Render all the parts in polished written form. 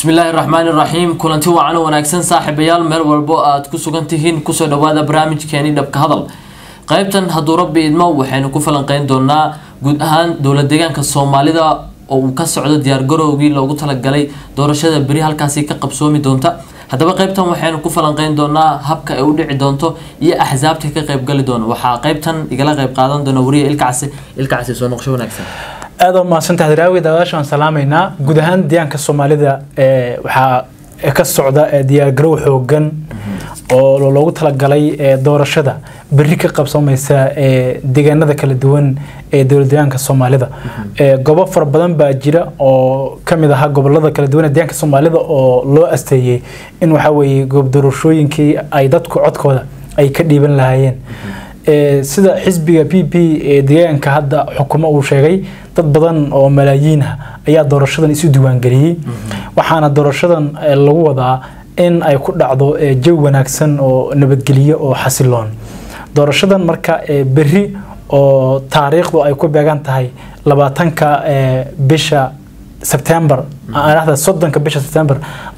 بسم الله الرحمن الرحيم كلنتي وعنا وناكسن صاحبيال ميل والبو aad ku sugantihiin ku soo dhawaada barnaamijkeeni dhabka hadal qaybtan haduu rabbi idmo waxaynu ku falanqeyn doonaa guud ahaan dawlad deegaanka Soomaalida oo uu ka socdo diyaar garowgii loogu talagalay doorashada bari halkaasi ka qabsoomi doonta hadaba qaybtan waxaynu ku falanqeyn doonaa habka ay u dhici doonto iyo axsaabta ka qayb gali doona waxa qaybtan igala qayb qaadan doona wariye ilkaasi soo noqosho wanaagsan aad ma santahay raawi daawashan salaamayna guud ahaan deegaanka Soomaalida waxa ka socda diyaar garow xoogan oo loogu talagalay doorashada bari ka qabsoomaysa deegaanada kala duwan ee dawladdeegaanka Soomaalida goobo far badan baa jira oo kamid ah gobolada kala duwan ee deegaanka Soomaalida oo loo asteeyay in waxa weeye goob doorashooyinkii ay dadku codkooda ay ka dhiiban lahaayeen sida xisbiga PP ee deegaanka hadda xukumo uu sheegay dad badan oo malaayiin ah ayaa doorashadan isu diiwaan galiyay waxaana doorashadan lagu wadaa in ay ku dhacdo jawi wanaagsan oo nabadgeliyo oo xasiloon doorashadan marka bari oo taariikhdu ay ku beegan tahay 20ka bisha September aanaxda 30ka bisha September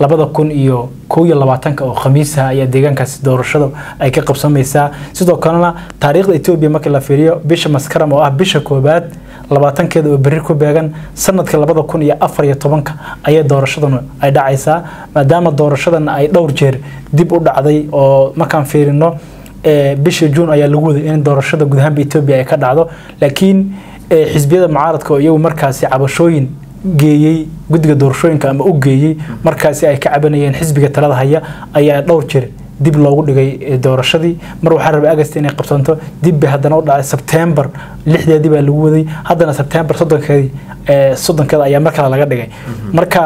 2021 oo khamiis ah ayaa deegaankaasi doorashada ay ka qabsamaysaa sidoo kalena taariikhda Ethiopia marka la fiiriyo bisha Maskaram oo ah bisha koobaad 20keeda oo bari ku beegan sanadka 2014 ayaa doorashadan ay dhacaysaa maadaama doorashadan ay dhowr jeer dib u dhacday oo markaan fiirino bisha June ayaa lagu waday in doorashada guud ahaan Ethiopia ay ka dhacdo laakiin xisbiyada mucaaradka oo iyagu markaasi cabashooyin geeyay guddiga doorashooyinka ama u geeyay markaasi ay ka cabanayeen xisbiga talada haya ayaa dhowr jeer dib loogu dhigay doorashadii mar waxa rabay August inay qabsanto dib bay hadana u dhacay September 6deedii baa lagu waday hadana September 30keeda ayaa markaa laga dhigay marka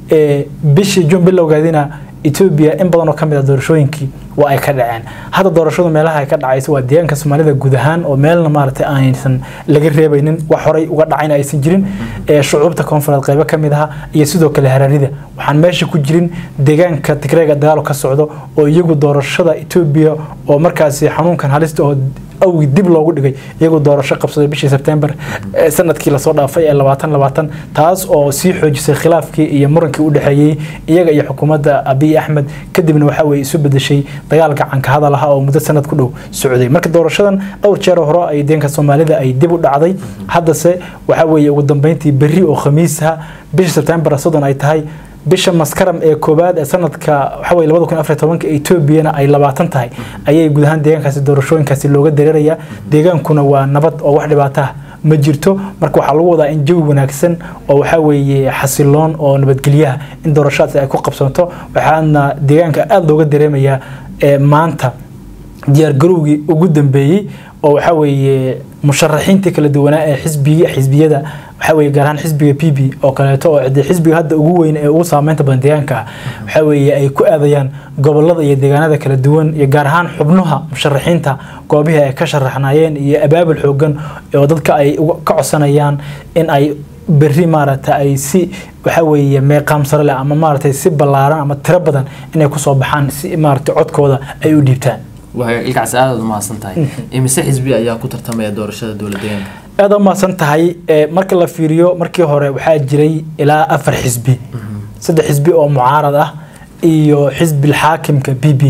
bishii June bilowgeedina Ethiopia in badan oo kamid ah doorashooyinkii waa ay ka dhaceen hadda doorashadu meelaha ay ka dhacayso waa deegaanka Soomaalida guud ahaan oo meelna maartay aanaysan laga reebaynin wax horay uga dhacayna aysan jirin shucuubta koonfureed qayb kamid ah iyo sidoo kale Hararida waxaan meesha ku jirin deegaanka Tigreega dagaal ka socdo oo iyagu doorashada Ethiopia oo markaasi xanuunkan halista oo أو يدب لوجود جاي يقول دور الشقة بصير بشي سبتمبر سنة كيلا صورة في 2020 تاس أو سيح جس خلاف كي يمرن كي وده حيي يجا يحكومة أبي أحمد كده من وحوي يسبب الشيء ضيالك عنك هذا لها أو مدة سنة كله سعودي مركز دور الشدن أو تشاره هراء يدين كالصومالي ذا أي دبوا العضي حدث وحوي يقدم بنتي بري أو خميسها بشي سبتمبر صدن أي تهاي bisha Maskaram ee koobaad ee sanadka waxa way 2014 Ethiopia ay 20 tahay ayay guud ahaan deegaankaasi doorashooyinkaasi looga dareeraya deegaankuna waa nabad oo wax dhibaato ah ma jirto marka waxa lagu wadaa in jawi wanaagsan oo waxa weeye xasiloon oo nabadgeliyaha in doorashadaas ay ku qabsanto waxaana deegaanka aad looga dareemaya maanta diyaar garowgii ugu dambeeyay oo waxa weeye musharaxiinta kala duwan ee xisbiyada waxa weeye gaar ahaan xisbiga PP oo kaleeto oo xisbiga hadda ugu weyn ee ugu saameynta badan deegaanka waxa weeye ay ku aadayaan gobolada iyo deegaanada kala duwan iyo gaar ahaan xubnaha musharaxiinta goobaha ay ka sharaxnaayeen iyo abaabul xoogan oo dadka ay ka codsanayaan in ay bari maarata ay si waxa weeye meeqaam sare leh ama maarata si ballaaran ama tiro badan inay ku soo baxaan si maarata codkooda ay u dhiibtaan waxay ilkaas aad ma santahay imise xisbi ayaa ku tartamaya doorashada dawladdeegaanka aad ma santahay marka la fiiriyo markii hore waxa jiray ilaa 4 xisbi saddex xisbi oo mucaarad ah iyo xisbi xaakimka PP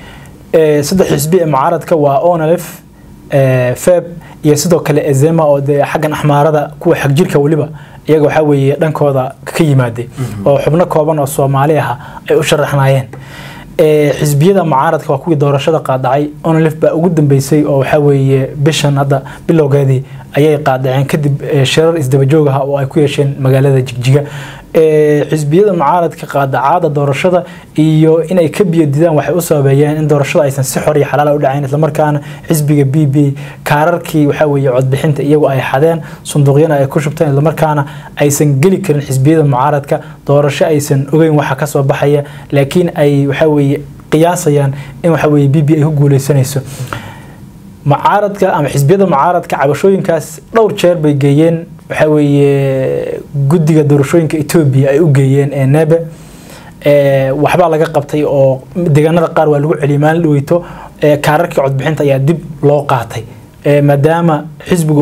saddex xisbi ee mucaaradka waa ONLF FEB iyo sidoo kale Ezema oo xaqan axmaarada kuwa xaq jirka waliba iyaga waxa weeye dhankooda ka yimaade oo xubno kooban oo Soomaali ah ay u sharaxnaayeen xisbiyada mucaaradka waa kuwii doorashada qaadacay ONLF baa ugu dambeysay oo waxa weeye bishan hadda bilowgeedii ayay qaadaceen kadib shirar isdaba joog ah oo ay ku yeesheen magaalada Jigjiga xisbiyada mucaaradka qaadacada doorashada iyo inay ka biyadidaan waxay u sababayeen in doorashada aysan si xor iyo xalaal u dhacayn isla markaana xisbiga PP kaararkii waxa weeye codbixinta iyagu ay xadeen sanduuqyada ay ku shubteen isla markaana aysan gali karin xisbiyada mucaaradka doorasho aysan ogeyn waxa ka soo baxaya laakiin ay waxa weeye qiyaasayaan in waxa weeye PP ay ku guuleysanayso mucaaradka ama xisbiyada mucaaradka cabashooyinkaas dhowr jeer bay geeyeen waxa weeye guddiga doorashooyinka Ethiopia ay u geeyeen NEB waxba laga qabtay oo deegaanada qaar waa lagu celiyay maalin dhaweyto kaararkii codbixinta ayaa dib loo qaatay maadaama xisbigu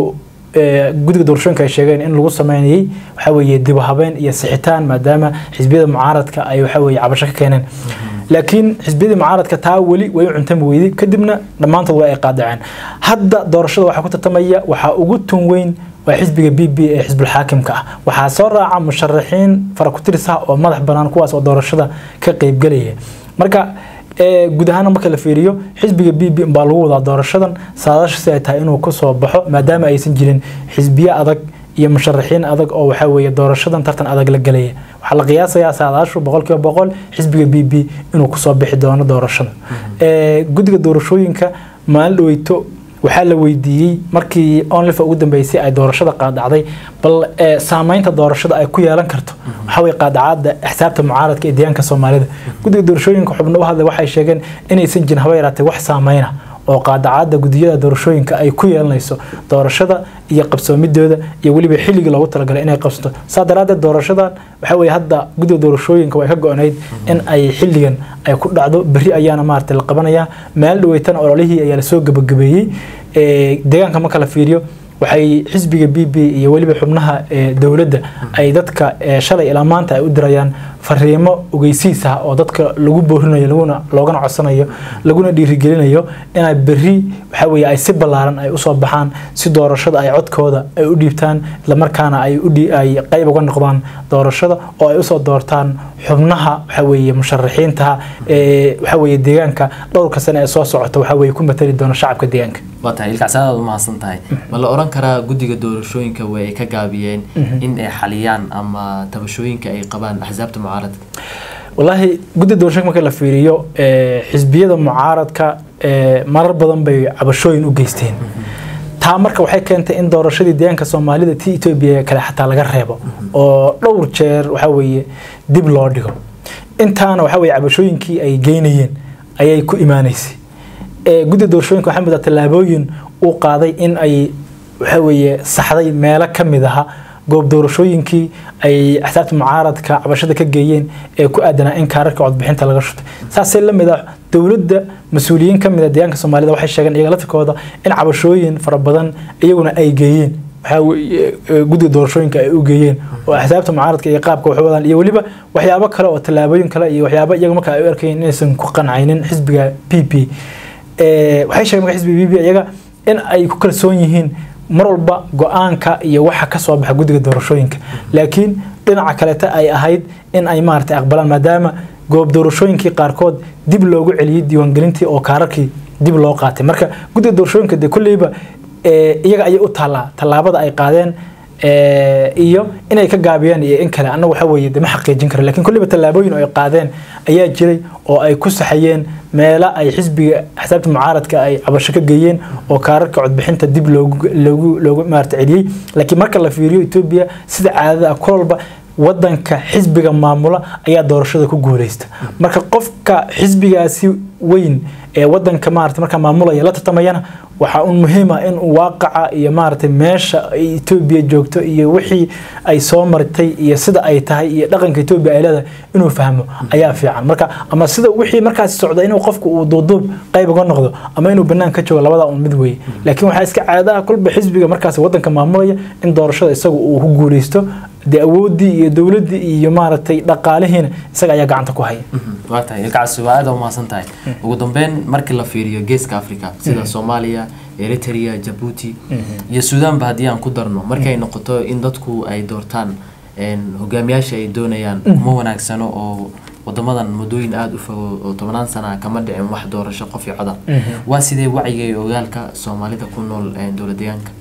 guddiga doorashooyinka ay sheegeen in lagu sameeyay waxa weeye dib u habeyn iyo sixitaan maadaama xisbiyada mucaaradka ay waxa weeye cabasho ka keeneen laakiin xisbiyada mucaaradka taa wali way cuntami weyday kadibna dhamaantood waa ay qaadaceen hadda doorashada waxa ku tartamaya waxa ugu tun weyn waa xisbiga BB ee xisbul xaakimka ah waxa soo raaca musharaxiin farakutiris ah oo madax banaan kuwaas oo doorashada ka qayb galaya marka guud ahaan marka la fiiriyo xisbiga BB baa lagu wadaa doorashadan saadaasha ay tahay inuu ka soo baxo maadaama aysan jirin xisbiya adag iyo musharaxiin adag oo waxa weeye doorashadan tartan adag la galaya waxa la qiyaasayaa saadaashu 100% xisbiga BB inuu ku soo bixi doono doorashada guddiga doorashooyinka maalin dhaweyto waxaa la weydiiyay markii onlifa ugu dambeysay ay doorashada qaadacday bal saameynta doorashada ay ku yeelan karto waxa way qaadacada xisaabta mucaaradka ee deegaanka Soomaalida guddiga doorashooyinka xubno u hadlay waxay sheegeen inaysan jirin haba yaraatay wax saameyna oo qaadacada gudiyada doorashooyinka ay ku yeelanayso doorashada iyo qabsoomidooda iyo waliba xilliga loogu talagalay inay qabsato saadaraad doorashadan waxa way hadda guddiga doorashooyinka way ka go'aneyd in ay xilligan ay ku dhacdo bari ayaana maartay la qabanaya meel dhaweytan ololihii ayaa la soo gabagabeeyay deegaanka marka la fiiriyo waxay xisbiga BB iyo waliba xubnaha dawladda ay dadka shalay ilaa maanta ay u dirayaan fariimo ogeysiis ah oo dadka lagu boorinayo loogana codsanayo laguna dhiirigelinayo inay bari waxa weeye ay si balaaran ay u soo baxaan si doorashada ay codkooda ay u dhiibtaan isla markaana ay qayb uga noqdaan doorashada oo ay u soo doortaan xubnaha waxa weeye musharaxiinta waxa weeye deegaanka dhowrka sano ee soo socota waxa weeye ku matali doona shacabka deegaanka waatahay ilkaasada u mahadsan tahay ma la oran karaa guddiga doorashooyinka way ka gaabiyeen in ay xaliyaan ama tabashooyinka ay qabaan axsaabta mucaaradka wallahi guddiga doorashooyinka marka la fiiriyo xisbiyada mucaaradka marar badan bay cabashooyin u geysteen taa marka waxay keentay in doorashadii deegaanka Soomaalida tii Itoobiya kale xataa laga reebo oo dhowr jeer waxa weeye dib loo dhigo intaana waxa weeye cabashooyinkii ay geynayeen ayay ku imaanaysay guddiga doorashooyinka waxa mid ah talaabooyin uu qaaday in ay waxa weeye saxday meelo kamid ah goob doorashooyinkii ay axsaabta mucaaradka cabashada ka geeyeen ee ku aadanaa in kaararka codbixinta laga shutay saasay la mid ah dawladda mas'uuliyiin kamid ah deegaanka Soomaalida waxay sheegeen iyaga laftikooda in cabashooyin fara badan iyaguna ay geeyeen waxa guddiga doorashooyinka ay u geeyeen oo axsaabta mucaaradka iyo qaabka wax wadaan iyo waliba waxyaabo kale oo talaabooyin kale iyo waxyaabo iyaga marka ay u arkeen inaysan ku qancaynin xisbiga PP waxay sheegeen xisbiga BB iyaga in ay ku kalsoon yihiin mar walba go'aanka iyo waxa ka soo baxa guddiga doorashooyinka laakiin dhinaca kale ay ahayd in ay maartay aqbalaan maadaama goob doorashooyinkii qaarkood dib loogu celiyay diiwaangelintii oo kaararkii dib loo qaatay marka guddiga doorashooyinka de kulliba iyaga ay u talaabada ay qaadeen iyo inay ka gaabiyaan iyo in kale anagu waxa weeye ma xaqiijin karo laakiin kulliba talaabooyin ay qaadeen ayaa jiray oo ay ku saxayeen meela ay xisbiga axsaabta mucaaradka ay cabasho ka geeyeen oo kaararka codbixinta dib loogu maartay celiyay laakiin marka la fiiriyo Itoobiya sida caadada kulba wadanka xisbiga maamula ayaa doorashada ku guuleysta marka qofka xisbigaasi weyn ee wadanka maartay marka maamulaya la tartamayana waxa uu muhiim ah in uu waaqaca iyo maartay meesha Itoobiya joogto iyo wixii ay soo martay iyo sida ay tahay iyo dhaqanka Itoobiya ay leedahay inuu fahmo ayaa fiican marka ama sida wixii markaas socda inuu qofku uu duuduub qayb uga noqdo ama inuu banaan ka joogo labada mid weey laakiin waxa iska caada ah kulba xisbiga markaas wadanka maamulaya in doorashada isagu uu ku guuleysto awoodii iyo dawladii iyo maartay dhaqaalaheena isaga ayaa gacanta ku haya waatahay ilkaas su'aada uma santahay ugu dambeyn markii la fiiriyo geeska Afrika sida Soomaaliya Eritrea Djibouti iyo Suudaan hadii aan ku darno markay noqoto in dadku ay doortaan hogaamiyaasha ay doonayaan kuma wanaagsano oo wadamadan mudooyin aad u fog oo 10 sano kama dhicin wax doorasho qof iyo cod waa sidee wacyiga iyo ogaalka Soomaalida ku nool dawlad deegaanka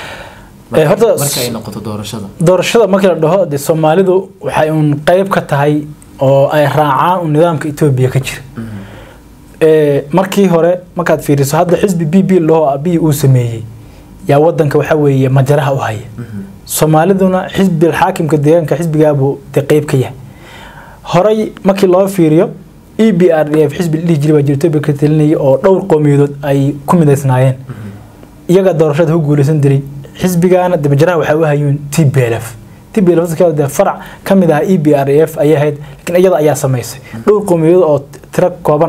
horta markay noqoto doorashada marka la dhaho de Soomaalidu waxay un qayb ka tahay oo ay raacaan nidaamka Itoobiya ka jira markii hore markaad fiiriso hadda xisbi BB loo abi uu sameeyay yaa wadanka waxa weeye majaraha u haya Soomaaliduna xisbi xaakimka deegaanka xisbigaabo de qayb ka yahay horay markii loo fiiriyo EBRDF xisbi dhijiri jirtay ka talinay oo dhowr qowmiyadood ay ku mideysnaayeen iyaga doorashada u guuleysan diray xisbigaana dabajaraha waxa uu hayeen TPLF ka farac kamid ah EBRDF ay ahayd laakiin iyada ayaa sameysay dhowr qowmiyadood oo tiro kooban ah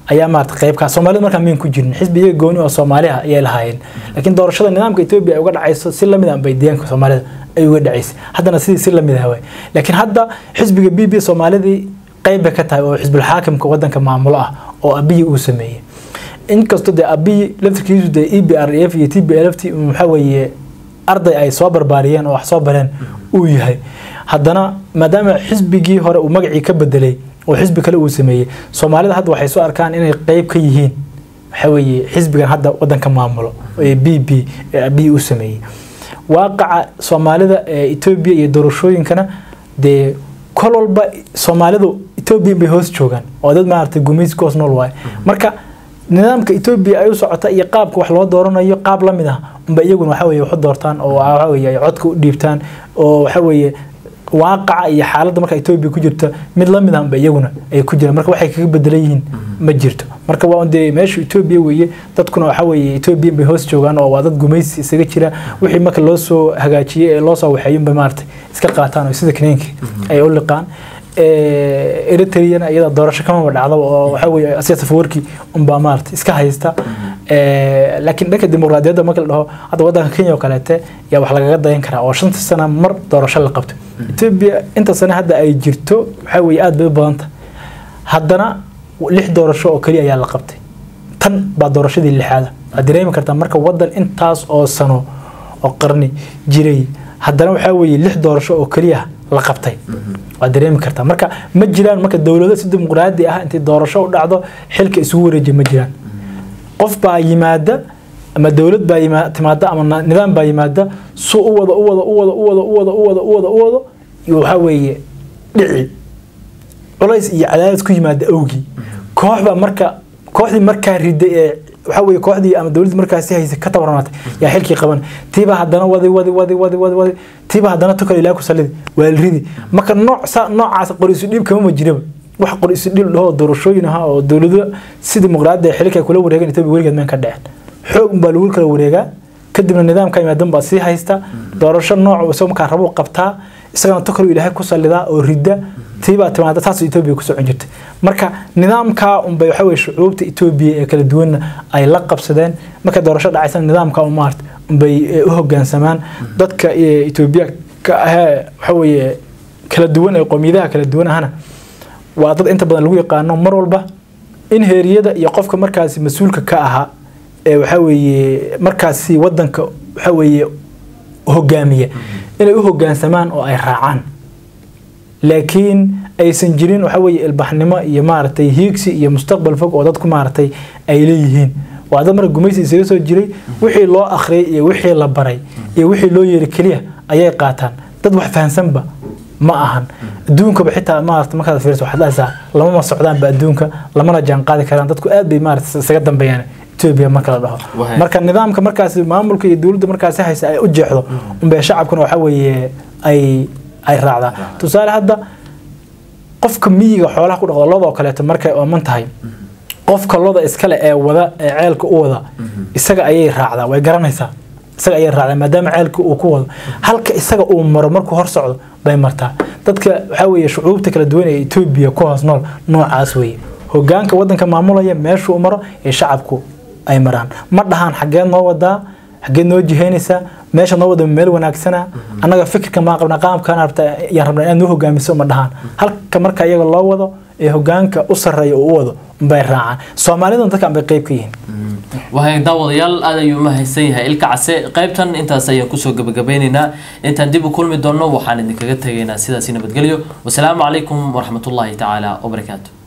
ayaa maarta qaybka Soomaalida markaa meen ku jirin xisbiga gooni oo Soomaaliya ay lahaayeen laakiin doorashada nidaamka Itoobiya ay uga dhacayso si la mid ah bay deegaanka Soomaalida ay uga dhacaysay haddana si la mid ah way laakiin hadda xisbiga BB Soomaalidii qayb ka tahay oo xisbul xaakimka wadanka maamulo ah oo Abiy uu sameeyay inkastoo de Abiy laftirkiisu de EPRF iyo TPLF waxa weeye arday ay soo barbaariyeen oo wax soo bareen uu yahay haddana maadaama xisbigii hore uu magacii ka bedelay oo xisbi kale uu sameeyay Soomaalida hadda waxay soo arkaan inay qayb ka yihiin waxa weeye xisbigan hadda wadanka maamulo ee BB Abiy uu sameeyay waaqaca Soomaalida ee Itoobiya iyo doorashooyinkana de kololba Soomaalidu Itoobiya bay hoos joogan oo dad maartay gumaysi koos nool waay marka nidaamka Itoobiya ay u socota iyo qaabka wax loo dooranayo qaab la mid ah umba iyaguna waxa weeye wax doortaan oo waxa weeye ay codka u dhiibtaan oo waxa weeye waaqaca iyo xaaladda marka Itoobiya ku jirta mid la mid ah umba iyaguna ay ku jiraan marka waxay kaga bedelan yihiin ma jirto marka waa undee meesha Itoobiya weeye dadkuna waxa weeye Itoobiya bay hoos joogan oo waa dad gumaysi isaga jira wixii marka loo soo hagaajiyay ee loo soo waxayeen ba maartay iska qaataan oo sida keenki ay u liqaan Eritrea iyada doorasho kama dhacdo oo waxa weeye asiyada fawarki umba maartay iska haysta laakiin dhanka dimuqraadiyadda marka la dhaho hadda wadanka Kenya oo kaleete yaa wax laga dayan karaa oo 5 sano mar doorasho la qabto Itoobiya inta sano hadda ay jirto waxa weeye aad bay badan tahay haddana 6 doorasho oo kaliya ayaa la qabtay tan baa doorashadii lixaad aad dareemi kartaa marka wadan intaas oo sano oo qarni jiray haddana waxa weeye 6 doorasho oo kaliya la qabtay waa dareemi kartaa marka ma jiraan marka dawladda si dimuqraadi ah intii doorasho u dhacdo xilka isugu wareejin ma jiraan qof baa yimaada ama dawlad baa timaada ama nidaam baa yimaada soo u wada waxa weeye dhici culays iyo cadaadis ku yimaada awgi kooxba marka kooxdii marka riday ee waxa weeye kooxdii ama dawladda markaas si haysa ka tabarnaatay yaa xilkii qaban tiiba haddana wadi tiiba haddana tukal ilaa ku salid waa ridi marka noocaas qoriisu dhib kama jiraba wax qoriisu dhib loo doorashooyin ah oo dawladda si dimuqraadi ah xilka kula wareegan Itoobiya warigeed man ka dhaceen xoog baa lagu kala wareegaa kadibna nidaamka imaadan baa si haysta doorasho nooc oo marka rabo qabtaa isagana tukal ilaahay ku salida oo rida tiiba timaada taas Itoobiya ku socon jirtay marka nidaamka bay waxa weeye shucuubta Itoobiya ee kala duwan ay la qabsadeen marka doorasho dhacaysan nidaamka maart bay u hoggaansamaan dadka Itoobiya ka waxa weeye kala duwan ee qowmiyadaha kala duwan ahna waa dad inta badan lagu yaqaano mar walba in heeriyada iyo qofka markaas mas'uulka ka aha ee waxa weeye markaas wadanka waxa weeye hoggaamiye inay u hoggaansamaan oo ay raacaan laakiin aysan jirin waxa weeye ilbaxnimo iyo maartay hiigsi iyo mustaqbal fog oo dadku maartay ay leeyihiin waa dad mar gumaysi isaga soo jiray wixii loo akhriyay iyo wixii la baray iyo wixii loo yeeri kaliya ayay qaataan dad wax fahansanba ma ahan adduunka xitaa maartay marka fiirso waxa dhaasaa lama ma socdaan ba adduunka lamana jaan qaadi karaan dadku aad bay maartay isaga dambeeyaan Itoobiya marka la dhaho marka nidaamka markaas maamulka iyo dawladda markaas haysa ay u jeexdo umbe shacabkuna waxa weeye ay raacda tusaale hadda qofka miyiga xoolaha ku dhaqdo looda kale markay ooman tahay qofka looda iskale ee wada ee ceelka u wada isaga ayay raacdaa way garanaysaa isaga ayay raacdaa maadaama ceelka uu ku wado halka isaga uu maro markuu hor socdo bay martaa dadka waxa weeye shucuubta kala duwan ee Itoobiya ku hoos nool noocaas weeye hoggaanka wadanka maamulaya meeshuu maro ee shacabku ay maraan ma dhahan xageed noo wadaa xageed noo jiheynaysa meesha noo wada meel wanaagsana anaga fikirka ma qabna qaamkan arta yaa rabnaa inaan hoggaamiso ma dhahan halka marka iyaga loo wado ee hoggaanka u sareeyo oo u wado bay raacaan Soomaalidu dadka bay qayb ka yihiin waxay daawadayaal aad ayuu ma haysan yahay ilka case qaybtan intaas ayaan ku soo gabagabeynayna intaan dib u kulmi doono waxaan idinkaga tagaynaa sidaas nabadgelyo wassalaamu calaykum waraxmatullaahi tacaala wa barakaatuh